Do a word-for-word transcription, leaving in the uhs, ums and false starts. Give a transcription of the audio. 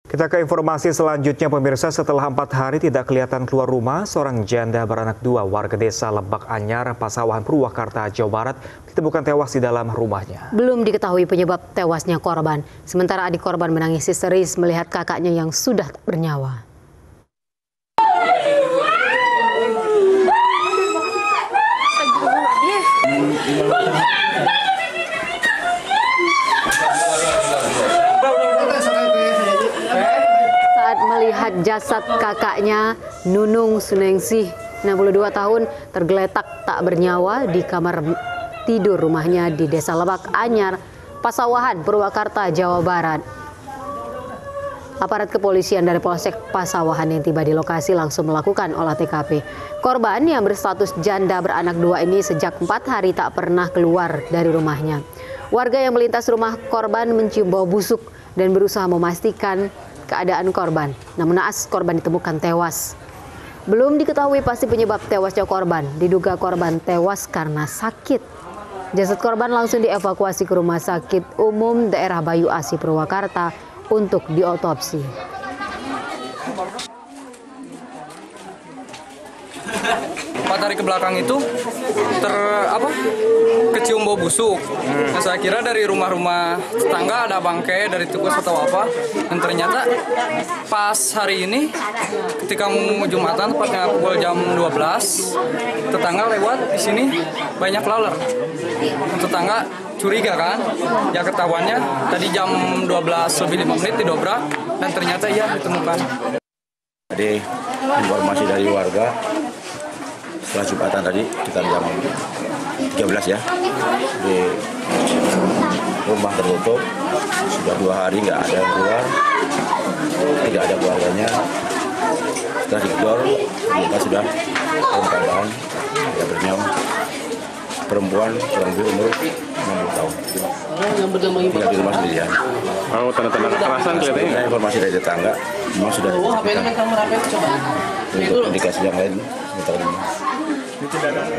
Kita ke informasi selanjutnya, pemirsa. Setelah empat hari tidak kelihatan keluar rumah, seorang janda beranak dua warga desa Lebak Anyar, Pasawahan, Purwakarta, Jawa Barat ditemukan tewas di dalam rumahnya. Belum diketahui penyebab tewasnya korban. Sementara adik korban menangis histeris melihat kakaknya yang sudah tak bernyawa. Melihat jasad kakaknya, Nunung Sunengsih, enam puluh dua tahun, tergeletak tak bernyawa di kamar tidur rumahnya di Desa Lebak Anyar, Pasawahan, Purwakarta, Jawa Barat. Aparat kepolisian dari Polsek Pasawahan yang tiba di lokasi langsung melakukan olah T K P. Korban yang berstatus janda beranak dua ini sejak empat hari tak pernah keluar dari rumahnya. Warga yang melintas rumah korban mencium bau busuk dan berusaha memastikan keadaan korban. Namun naas korban ditemukan tewas. Belum diketahui pasti penyebab tewasnya korban. Diduga korban tewas karena sakit. Jasad korban langsung dievakuasi ke Rumah Sakit Umum Daerah Bayu Asih, Purwakarta untuk diotopsi. Empat hari ke belakang itu ter apa kecium bau busuk. Hmm. Nah, saya kira dari rumah-rumah tetangga ada bangkai dari tikus atau apa. Dan ternyata pas hari ini ketika mau Jumatan tepatnya pukul jam dua belas, tetangga lewat di sini banyak laler. Dan tetangga curiga kan, ya ketahuannya tadi jam dua belas lebih lima menit didobrak dan ternyata iya ditemukan. Jadi informasi dari warga setelah Jumatan tadi kita jam tiga belas ya, di rumah tertutup, sudah dua hari nggak ada yang keluar, tidak ada keluarganya. Setelah digedor, kita sudah dalam keadaan tidak bernyawa. Perempuan kurang lebih umur enam puluh tahun. Yang bernama ibu tinggal di rumah sendirian. Oh, tanda-tanda kekerasan kelihatannya. Informasi dari tetangga memang sudah untuk indikasi yang lain.